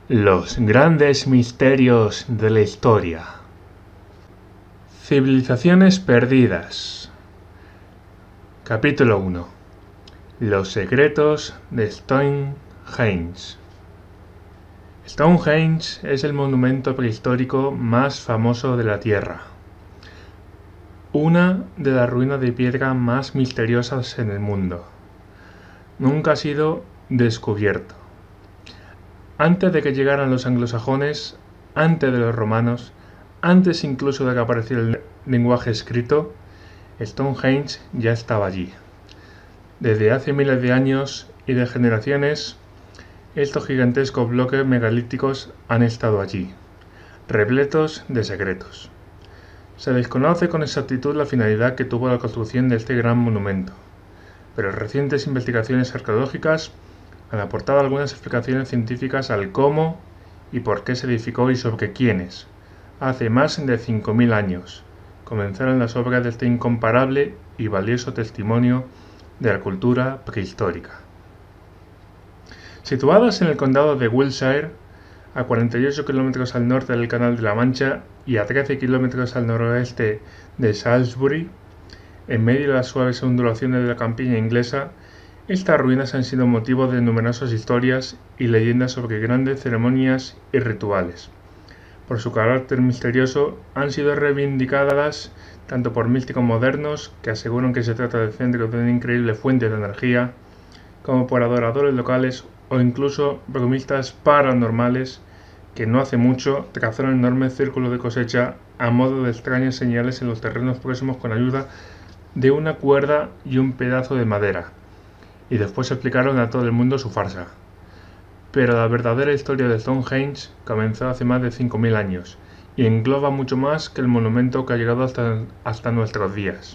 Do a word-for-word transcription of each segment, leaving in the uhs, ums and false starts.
Los grandes misterios de la historia. Civilizaciones perdidas. Capítulo uno. Los secretos de Stonehenge. Stonehenge es el monumento prehistórico más famoso de la Tierra. Una de las ruinas de piedra más misteriosas en el mundo. Nunca ha sido descubierto. Antes de que llegaran los anglosajones, antes de los romanos, antes incluso de que apareciera el lenguaje escrito, Stonehenge ya estaba allí. Desde hace miles de años y de generaciones, estos gigantescos bloques megalíticos han estado allí, repletos de secretos. Se desconoce con exactitud la finalidad que tuvo la construcción de este gran monumento, pero recientes investigaciones arqueológicas han aportado algunas explicaciones científicas al cómo y por qué se edificó y sobre quiénes, hace más de cinco mil años, comenzaron las obras de este incomparable y valioso testimonio de la cultura prehistórica. Situadas en el condado de Wiltshire, a cuarenta y ocho kilómetros al norte del Canal de la Mancha y a trece kilómetros al noroeste de Salisbury, en medio de las suaves ondulaciones de la campiña inglesa, estas ruinas han sido motivo de numerosas historias y leyendas sobre grandes ceremonias y rituales. Por su carácter misterioso, han sido reivindicadas tanto por místicos modernos, que aseguran que se trata del centro de una increíble fuente de energía, como por adoradores locales o incluso bromistas paranormales que no hace mucho trazaron enormes círculos de cosecha a modo de extrañas señales en los terrenos próximos con ayuda de una cuerda y un pedazo de madera, y después explicaron a todo el mundo su farsa. Pero la verdadera historia de Stonehenge comenzó hace más de cinco mil años, y engloba mucho más que el monumento que ha llegado hasta, hasta nuestros días.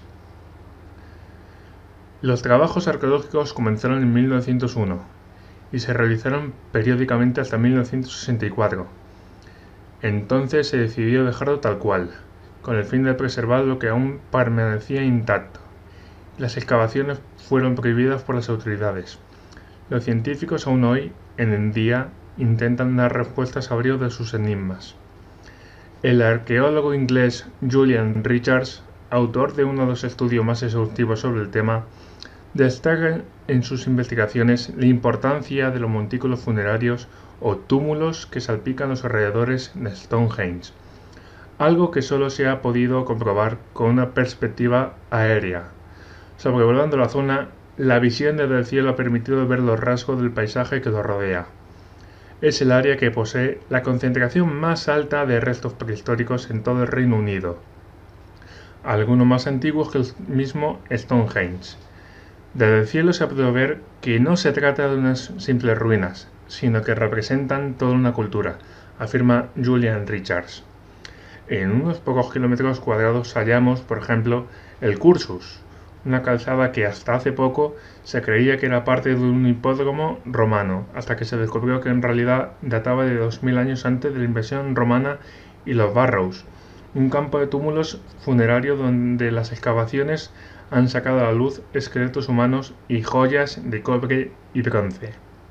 Los trabajos arqueológicos comenzaron en mil novecientos uno, y se realizaron periódicamente hasta mil novecientos sesenta y cuatro. Entonces se decidió dejarlo tal cual, con el fin de preservar lo que aún permanecía intacto. Las excavaciones fueron prohibidas por las autoridades. Los científicos aún hoy en día intentan dar respuestas a varios de sus enigmas. El arqueólogo inglés Julian Richards, autor de uno de los estudios más exhaustivos sobre el tema, destaca en sus investigaciones la importancia de los montículos funerarios o túmulos que salpican los alrededores de Stonehenge, algo que solo se ha podido comprobar con una perspectiva aérea. Sobrevolando la zona, la visión desde el cielo ha permitido ver los rasgos del paisaje que lo rodea. Es el área que posee la concentración más alta de restos prehistóricos en todo el Reino Unido, algunos más antiguos que el mismo Stonehenge. Desde el cielo se ha podido ver que no se trata de unas simples ruinas, sino que representan toda una cultura, afirma Julian Richards. En unos pocos kilómetros cuadrados hallamos, por ejemplo, el cursus, una calzada que hasta hace poco se creía que era parte de un hipódromo romano, hasta que se descubrió que en realidad databa de dos mil años antes de la invasión romana, y los Barrows, un campo de túmulos funerario donde las excavaciones han sacado a la luz esqueletos humanos y joyas de cobre y bronce.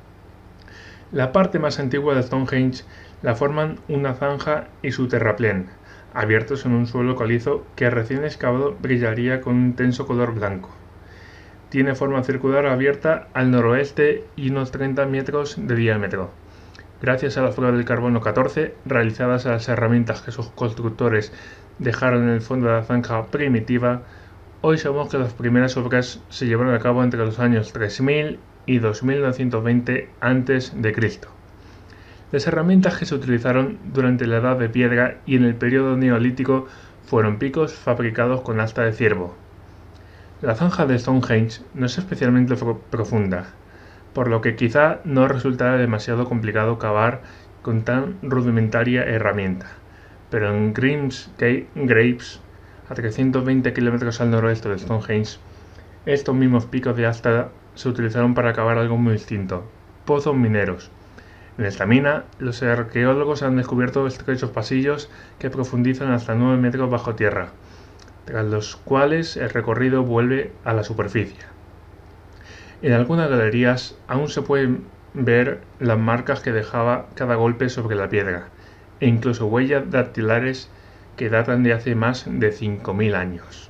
La parte más antigua de Stonehenge la forman una zanja y su terraplén, abiertos en un suelo calizo que recién excavado brillaría con un intenso color blanco. Tiene forma circular abierta al noroeste y unos treinta metros de diámetro. Gracias a las pruebas del carbono catorce realizadas a las herramientas que sus constructores dejaron en el fondo de la zanja primitiva, hoy sabemos que las primeras obras se llevaron a cabo entre los años tres mil y dos mil novecientos veinte antes de Cristo. Las herramientas que se utilizaron durante la Edad de Piedra y en el periodo neolítico fueron picos fabricados con asta de ciervo. La zanja de Stonehenge no es especialmente profunda, por lo que quizá no resultará demasiado complicado cavar con tan rudimentaria herramienta, pero en Grimsby Graves, a trescientos veinte kilómetros al noroeste de Stonehenge, estos mismos picos de asta se utilizaron para cavar algo muy distinto: pozos mineros. En esta mina, los arqueólogos han descubierto estrechos pasillos que profundizan hasta nueve metros bajo tierra, tras los cuales el recorrido vuelve a la superficie. En algunas galerías aún se puede ver las marcas que dejaba cada golpe sobre la piedra, e incluso huellas dactilares que datan de hace más de cinco mil años.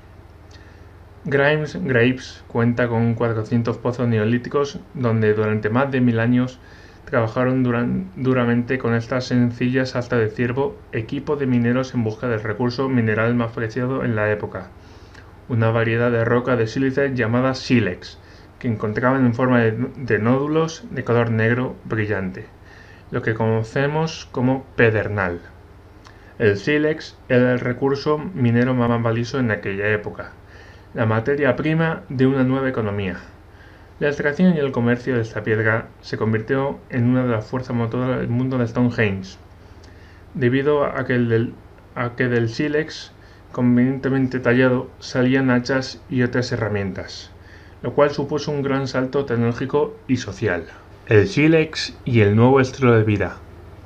Grimes Graves cuenta con cuatrocientos pozos neolíticos donde durante más de mil años trabajaron duran, duramente con estas sencillas astas de ciervo, equipo de mineros en busca del recurso mineral más preciado en la época, una variedad de roca de sílice llamada sílex, que encontraban en forma de, de nódulos de color negro brillante, lo que conocemos como pedernal. El sílex era el recurso minero más valioso en aquella época, la materia prima de una nueva economía. La extracción y el comercio de esta piedra se convirtió en una de las fuerzas motoras del mundo de Stonehenge, debido a que, del, a que del sílex convenientemente tallado salían hachas y otras herramientas, lo cual supuso un gran salto tecnológico y social. El sílex y el nuevo estilo de vida.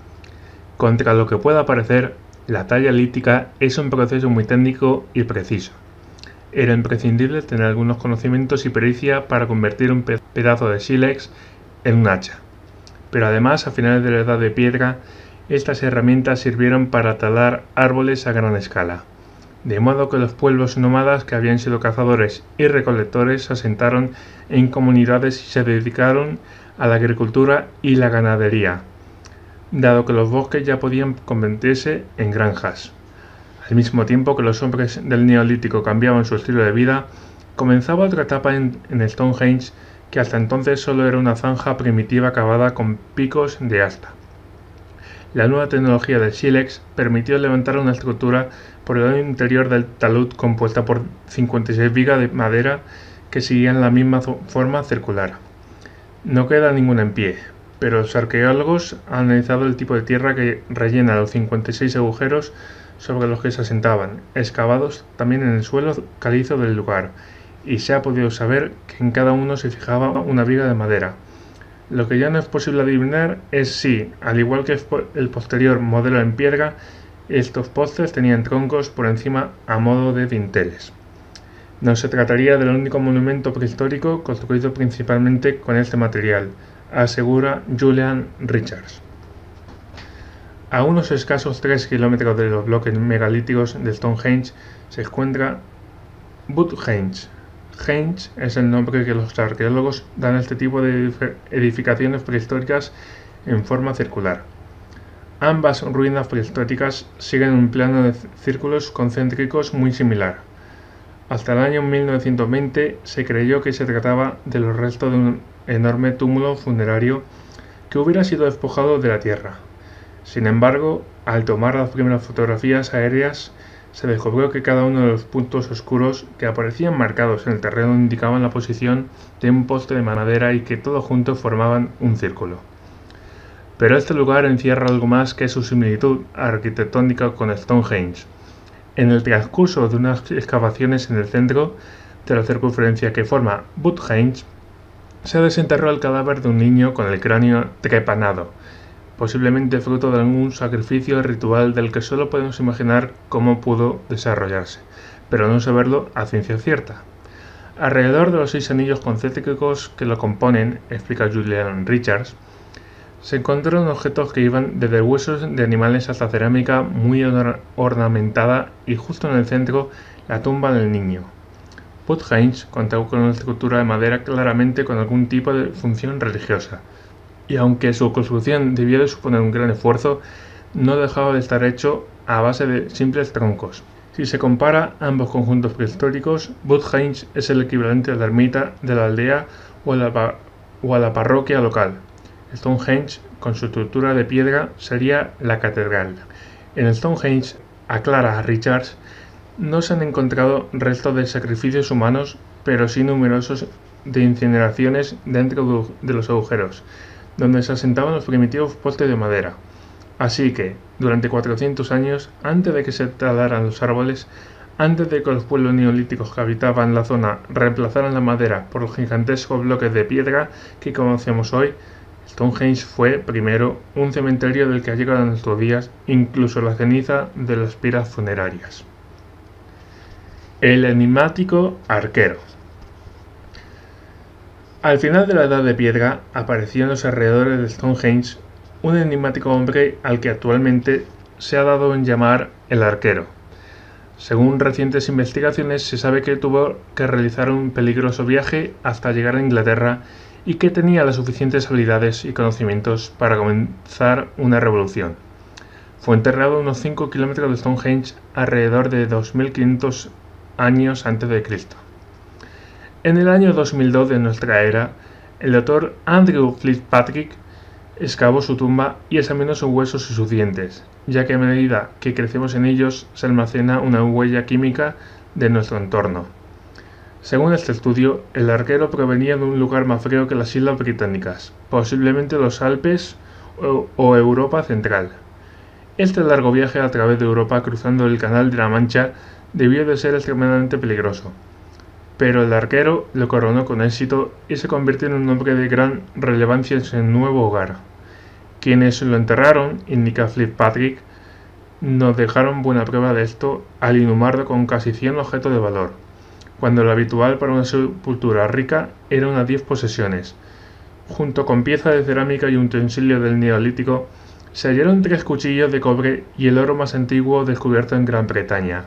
Contra lo que pueda parecer, la talla lítica es un proceso muy técnico y preciso. Era imprescindible tener algunos conocimientos y pericia para convertir un pedazo de sílex en un hacha. Pero además, a finales de la Edad de Piedra, estas herramientas sirvieron para talar árboles a gran escala, de modo que los pueblos nómadas que habían sido cazadores y recolectores se asentaron en comunidades y se dedicaron a la agricultura y la ganadería, dado que los bosques ya podían convertirse en granjas. Al mismo tiempo que los hombres del Neolítico cambiaban su estilo de vida, comenzaba otra etapa en, en Stonehenge que hasta entonces solo era una zanja primitiva cavada con picos de asta. La nueva tecnología del sílex permitió levantar una estructura por el lado interior del talud compuesta por cincuenta y seis vigas de madera que seguían la misma forma circular. No queda ninguna en pie, pero los arqueólogos han analizado el tipo de tierra que rellena los cincuenta y seis agujeros sobre los que se asentaban, excavados también en el suelo calizo del lugar, y se ha podido saber que en cada uno se fijaba una viga de madera. Lo que ya no es posible adivinar es si, al igual que el posterior modelo en piedra, estos postes tenían troncos por encima a modo de dinteles. No se trataría del único monumento prehistórico construido principalmente con este material, asegura Julian Richards. A unos escasos tres kilómetros de los bloques megalíticos de Stonehenge se encuentra Woodhenge. Henge es el nombre que los arqueólogos dan a este tipo de edificaciones prehistóricas en forma circular. Ambas ruinas prehistóricas siguen un plano de círculos concéntricos muy similar. Hasta el año mil novecientos veinte se creyó que se trataba de los restos de un enorme túmulo funerario que hubiera sido despojado de la tierra. Sin embargo, al tomar las primeras fotografías aéreas, se descubrió que cada uno de los puntos oscuros que aparecían marcados en el terreno indicaban la posición de un poste de madera y que todos juntos formaban un círculo. Pero este lugar encierra algo más que su similitud arquitectónica con Stonehenge. En el transcurso de unas excavaciones en el centro de la circunferencia que forma Woodhenge, se desenterró el cadáver de un niño con el cráneo trepanado, posiblemente fruto de algún sacrificio ritual del que solo podemos imaginar cómo pudo desarrollarse, pero no saberlo a ciencia cierta. Alrededor de los seis anillos concéntricos que lo componen, explica Julian Richards, se encontraron objetos que iban desde huesos de animales hasta cerámica muy ornamentada y justo en el centro la tumba del niño. Woodhenge contaba con una estructura de madera claramente con algún tipo de función religiosa, y aunque su construcción debió de suponer un gran esfuerzo, no dejaba de estar hecho a base de simples troncos. Si se compara ambos conjuntos prehistóricos, Woodhenge es el equivalente a la ermita de la aldea o a la, o a la parroquia local. Stonehenge, con su estructura de piedra, sería la catedral. En Stonehenge, aclara Richards, no se han encontrado restos de sacrificios humanos, pero sí numerosos de incineraciones dentro de los agujeros, donde se asentaban los primitivos postes de madera. Así que, durante cuatrocientos años, antes de que se talaran los árboles, antes de que los pueblos neolíticos que habitaban la zona reemplazaran la madera por los gigantescos bloques de piedra que conocemos hoy, Stonehenge fue, primero, un cementerio del que ha llegado a nuestros días incluso la ceniza de las piras funerarias. El enigmático arquero. Al final de la Edad de Piedra apareció en los alrededores de Stonehenge un enigmático hombre al que actualmente se ha dado en llamar el Arquero. Según recientes investigaciones, se sabe que tuvo que realizar un peligroso viaje hasta llegar a Inglaterra y que tenía las suficientes habilidades y conocimientos para comenzar una revolución. Fue enterrado a unos cinco kilómetros de Stonehenge alrededor de dos mil quinientos años antes de Cristo. En el año dos mil dos de nuestra era, el doctor Andrew Fitzpatrick excavó su tumba y examinó sus huesos y sus dientes, ya que a medida que crecemos en ellos se almacena una huella química de nuestro entorno. Según este estudio, el arquero provenía de un lugar más frío que las Islas Británicas, posiblemente los Alpes o, o Europa Central. Este largo viaje a través de Europa cruzando el Canal de la Mancha debió de ser extremadamente peligroso. Pero el arquero lo coronó con éxito y se convirtió en un hombre de gran relevancia en su nuevo hogar. Quienes lo enterraron, indica Fitzpatrick, nos dejaron buena prueba de esto al inhumarlo con casi cien objetos de valor, cuando lo habitual para una sepultura rica era unas diez posesiones. Junto con piezas de cerámica y utensilios del Neolítico, se hallaron tres cuchillos de cobre y el oro más antiguo descubierto en Gran Bretaña.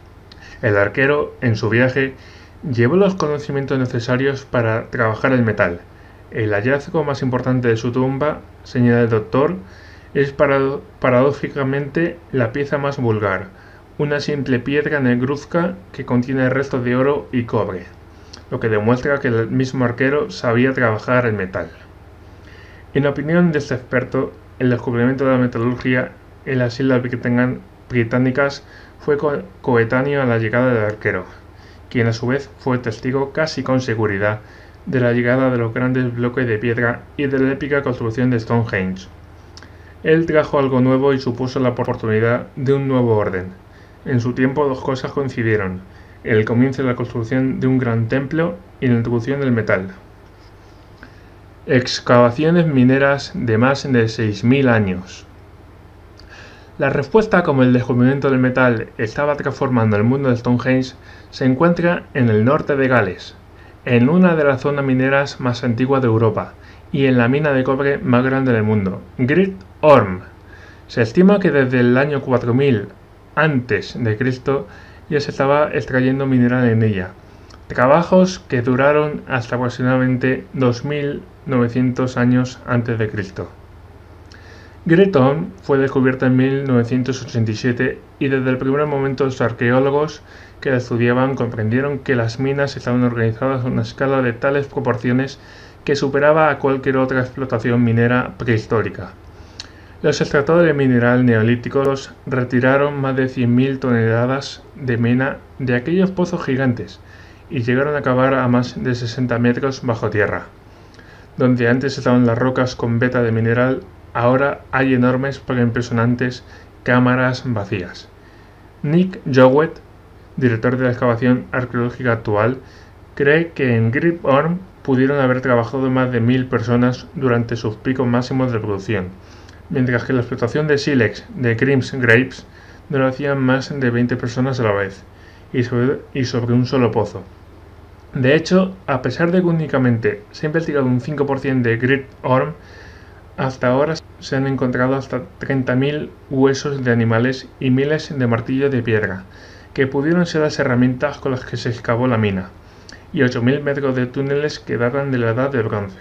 El arquero, en su viaje, llevó los conocimientos necesarios para trabajar el metal. El hallazgo más importante de su tumba, señala el doctor, es paradójicamente la pieza más vulgar, una simple piedra negruzca que contiene restos de oro y cobre, lo que demuestra que el mismo arquero sabía trabajar el metal. En opinión de este experto, el descubrimiento de la metalurgia en las Islas Británicas fue co coetáneo a la llegada del arquero, quien a su vez fue testigo casi con seguridad de la llegada de los grandes bloques de piedra y de la épica construcción de Stonehenge. Él trajo algo nuevo y supuso la oportunidad de un nuevo orden. En su tiempo dos cosas coincidieron: el comienzo de la construcción de un gran templo y la introducción del metal. Excavaciones mineras de más de seis mil años. La respuesta a cómo el descubrimiento del metal estaba transformando el mundo de Stonehenge se encuentra en el norte de Gales, en una de las zonas mineras más antiguas de Europa y en la mina de cobre más grande del mundo, Great Orme. Se estima que desde el año cuatro mil antes de Cristo ya se estaba extrayendo mineral en ella, trabajos que duraron hasta aproximadamente dos mil novecientos años antes de Cristo. Great Orme fue descubierta en mil novecientos ochenta y siete y desde el primer momento los arqueólogos que la estudiaban comprendieron que las minas estaban organizadas a una escala de tales proporciones que superaba a cualquier otra explotación minera prehistórica. Los extractores de mineral neolíticos retiraron más de cien mil toneladas de mena de aquellos pozos gigantes y llegaron a cavar a más de sesenta metros bajo tierra. Donde antes estaban las rocas con veta de mineral, ahora hay enormes pero impresionantes cámaras vacías. Nick Jowett, director de la excavación arqueológica actual, cree que en Great Orme pudieron haber trabajado más de mil personas durante sus picos máximos de producción, mientras que la explotación de sílex de Grimsby Grapes no lo hacían más de veinte personas a la vez, y sobre, y sobre un solo pozo. De hecho, a pesar de que únicamente se ha investigado un cinco por ciento de Great Orme, hasta ahora se han encontrado hasta treinta mil huesos de animales y miles de martillos de piedra, que pudieron ser las herramientas con las que se excavó la mina, y ocho mil metros de túneles que datan de la Edad de Bronce.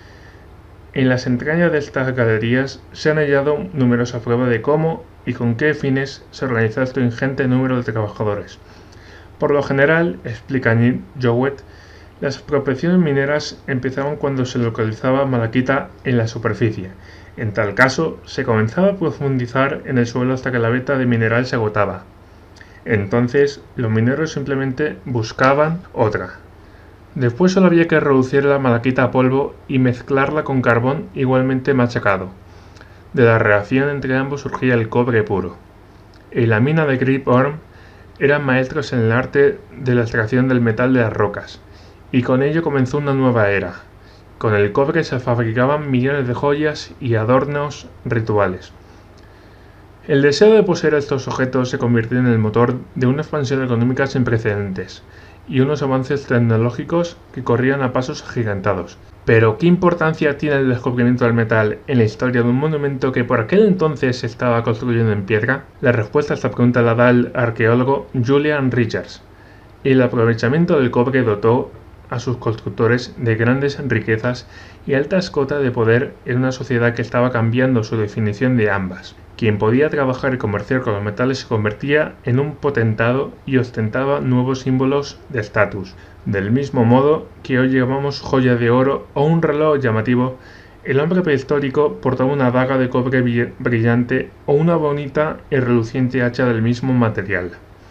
En las entrañas de estas galerías se han hallado numerosas pruebas de cómo y con qué fines se organiza este ingente número de trabajadores. Por lo general, explica Nick Jowett, las prospecciones mineras empezaban cuando se localizaba malaquita en la superficie. En tal caso, se comenzaba a profundizar en el suelo hasta que la veta de mineral se agotaba. Entonces, los mineros simplemente buscaban otra. Después solo había que reducir la malaquita a polvo y mezclarla con carbón igualmente machacado. De la reacción entre ambos surgía el cobre puro. En la mina de Great Orme eran maestros en el arte de la extracción del metal de las rocas, y con ello comenzó una nueva era. Con el cobre se fabricaban millones de joyas y adornos rituales. El deseo de poseer estos objetos se convirtió en el motor de una expansión económica sin precedentes, y unos avances tecnológicos que corrían a pasos agigantados. Pero, ¿qué importancia tiene el descubrimiento del metal en la historia de un monumento que por aquel entonces se estaba construyendo en piedra? La respuesta a esta pregunta la da el arqueólogo Julian Richards. El aprovechamiento del cobre dotó a sus constructores de grandes riquezas y altas cotas de poder en una sociedad que estaba cambiando su definición de ambas. Quien podía trabajar y comerciar con los metales se convertía en un potentado y ostentaba nuevos símbolos de estatus. Del mismo modo que hoy llamamos joya de oro o un reloj llamativo, el hombre prehistórico portaba una daga de cobre brillante o una bonita y reluciente hacha del mismo material.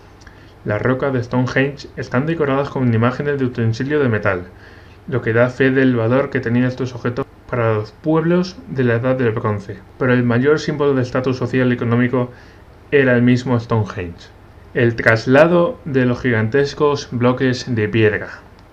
Las rocas de Stonehenge están decoradas con imágenes de utensilios de metal, lo que da fe del valor que tenían estos objetos para los pueblos de la Edad del Bronce, pero el mayor símbolo de estatus social y económico era el mismo Stonehenge, el traslado de los gigantescos bloques de piedra.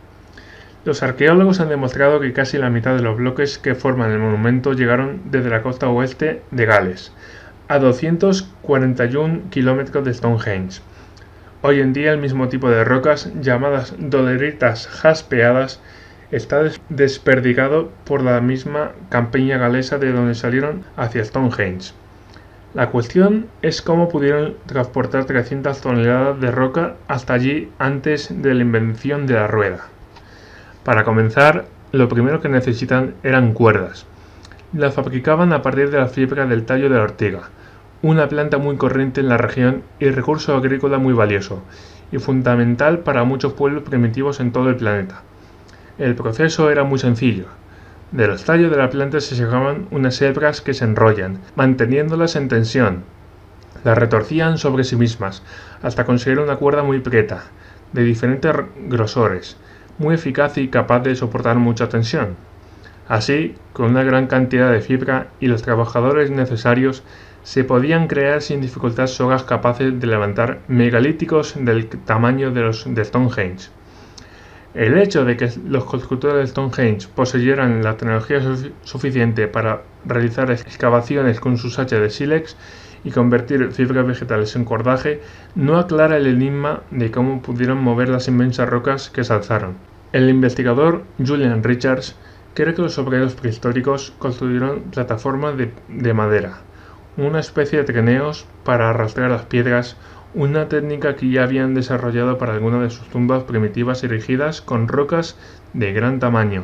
Los arqueólogos han demostrado que casi la mitad de los bloques que forman el monumento llegaron desde la costa oeste de Gales, a doscientos cuarenta y uno kilómetros de Stonehenge. Hoy en día el mismo tipo de rocas, llamadas doleritas jaspeadas, está desperdigado por la misma campiña galesa de donde salieron hacia Stonehenge. La cuestión es cómo pudieron transportar trescientas toneladas de roca hasta allí antes de la invención de la rueda. Para comenzar, lo primero que necesitan eran cuerdas. Las fabricaban a partir de la fibra del tallo de la ortiga, una planta muy corriente en la región y recurso agrícola muy valioso, y fundamental para muchos pueblos primitivos en todo el planeta. El proceso era muy sencillo. De los tallos de la planta se sacaban unas hebras que se enrollan, manteniéndolas en tensión. Las retorcían sobre sí mismas, hasta conseguir una cuerda muy prieta, de diferentes grosores, muy eficaz y capaz de soportar mucha tensión. Así, con una gran cantidad de fibra y los trabajadores necesarios, se podían crear sin dificultad sogas capaces de levantar megalíticos del tamaño de los de Stonehenge. El hecho de que los constructores de Stonehenge poseyeran la tecnología sufic- suficiente para realizar excavaciones con sus hachas de sílex y convertir fibras vegetales en cordaje no aclara el enigma de cómo pudieron mover las inmensas rocas que se alzaron. El investigador Julian Richards cree que los obreros prehistóricos construyeron plataformas de, de madera, una especie de trineos para arrastrar las piedras, una técnica que ya habían desarrollado para algunas de sus tumbas primitivas erigidas con rocas de gran tamaño.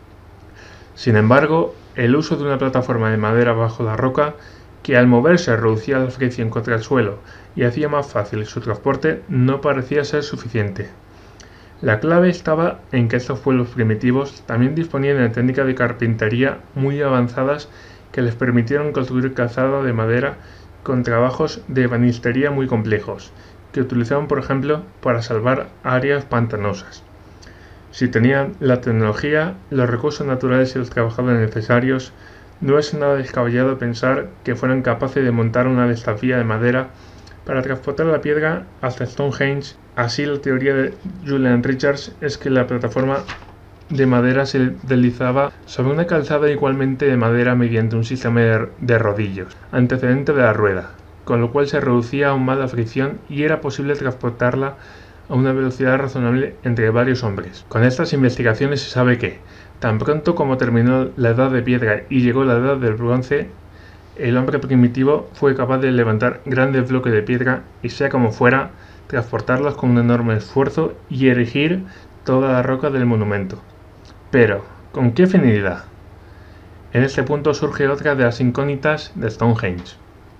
Sin embargo, el uso de una plataforma de madera bajo la roca, que al moverse reducía la fricción contra el suelo y hacía más fácil su transporte, no parecía ser suficiente. La clave estaba en que estos pueblos primitivos también disponían de técnicas de carpintería muy avanzadas que les permitieron construir calzado de madera con trabajos de ebanistería muy complejos, que utilizaban por ejemplo para salvar áreas pantanosas. Si tenían la tecnología, los recursos naturales y los trabajadores necesarios, no es nada descabellado pensar que fueran capaces de montar una de estas vías de madera para transportar la piedra hasta Stonehenge. Así, la teoría de Julian Richards es que la plataforma de madera se deslizaba sobre una calzada igualmente de madera mediante un sistema de rodillos, antecedente de la rueda, con lo cual se reducía aún más la fricción y era posible transportarla a una velocidad razonable entre varios hombres. Con estas investigaciones se sabe que, tan pronto como terminó la edad de piedra y llegó la edad del bronce, el hombre primitivo fue capaz de levantar grandes bloques de piedra y, sea como fuera, transportarlos con un enorme esfuerzo y erigir toda la roca del monumento. Pero, ¿con qué finalidad? En este punto surge otra de las incógnitas de Stonehenge: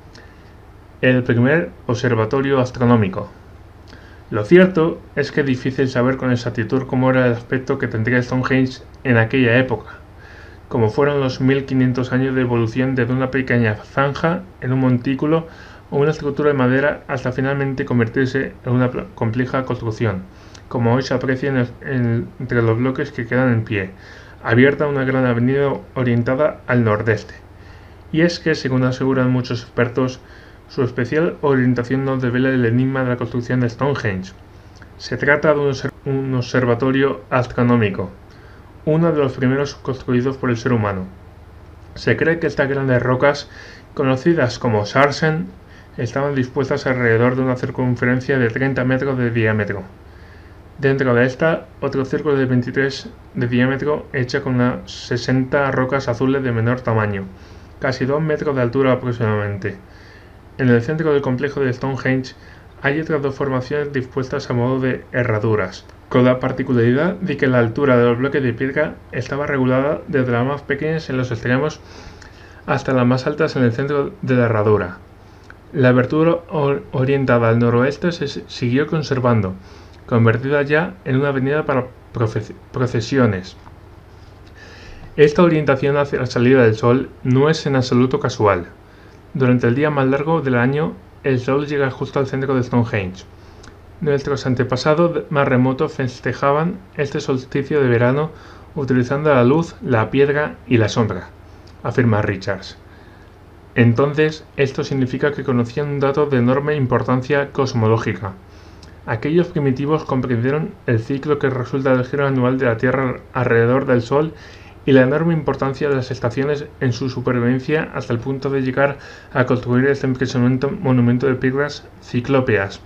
el primer observatorio astronómico. Lo cierto es que es difícil saber con exactitud cómo era el aspecto que tendría Stonehenge en aquella época, como fueron los mil quinientos años de evolución desde una pequeña zanja en un montículo o una estructura de madera hasta finalmente convertirse en una compleja construcción, como hoy se aprecia en el, en, entre los bloques que quedan en pie, abierta a una gran avenida orientada al nordeste. Y es que, según aseguran muchos expertos, su especial orientación nos devela el enigma de la construcción de Stonehenge. Se trata de un, un observatorio astronómico, uno de los primeros construidos por el ser humano. Se cree que estas grandes rocas, conocidas como sarsen, estaban dispuestas alrededor de una circunferencia de treinta metros de diámetro. Dentro de esta, otro círculo de veintitrés de diámetro hecha con unas sesenta rocas azules de menor tamaño, casi dos metros de altura aproximadamente. En el centro del complejo de Stonehenge hay otras dos formaciones dispuestas a modo de herraduras, con la particularidad de que la altura de los bloques de piedra estaba regulada desde las más pequeñas en los extremos hasta las más altas en el centro de la herradura. La abertura orientada al noroeste se siguió conservando, convertida ya en una avenida para procesiones. Esta orientación hacia la salida del sol no es en absoluto casual. Durante el día más largo del año, el sol llega justo al centro de Stonehenge. Nuestros antepasados más remotos festejaban este solsticio de verano utilizando la luz, la piedra y la sombra, afirma Richards. Entonces, esto significa que conocían un dato de enorme importancia cosmológica. Aquellos primitivos comprendieron el ciclo que resulta del giro anual de la Tierra alrededor del Sol y la enorme importancia de las estaciones en su supervivencia hasta el punto de llegar a construir este impresionante monumento de piedras ciclópeas.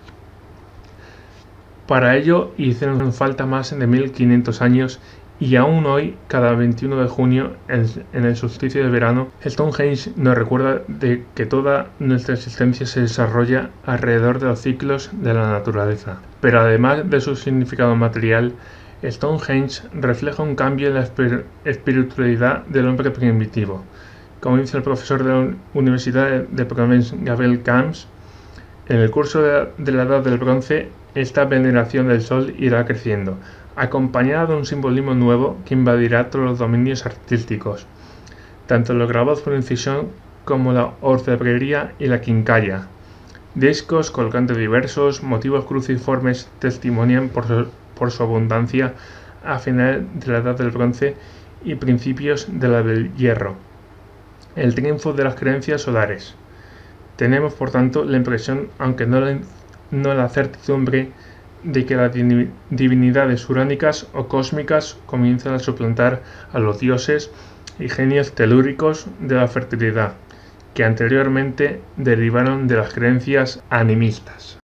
Para ello hicieron falta más de mil quinientos años y aún hoy, cada veintiuno de junio, en, en el solsticio de verano, Stonehenge nos recuerda de que toda nuestra existencia se desarrolla alrededor de los ciclos de la naturaleza. Pero además de su significado material, Stonehenge refleja un cambio en la espiritualidad del hombre primitivo. Como dice el profesor de la Universidad de Provence, Gabriel Camps, en el curso de la, de la Edad del Bronce, esta veneración del sol irá creciendo, acompañada de un simbolismo nuevo que invadirá todos los dominios artísticos, tanto los grabados por incisión como la orfebrería y la quincalla. Discos, colgantes diversos, motivos cruciformes testimonian por su, por su abundancia a finales de la Edad del Bronce y principios de la del Hierro, el triunfo de las creencias solares. Tenemos, por tanto, la impresión, aunque no la, no la certidumbre, de que las divinidades uránicas o cósmicas comienzan a suplantar a los dioses y genios telúricos de la fertilidad, que anteriormente derivaron de las creencias animistas.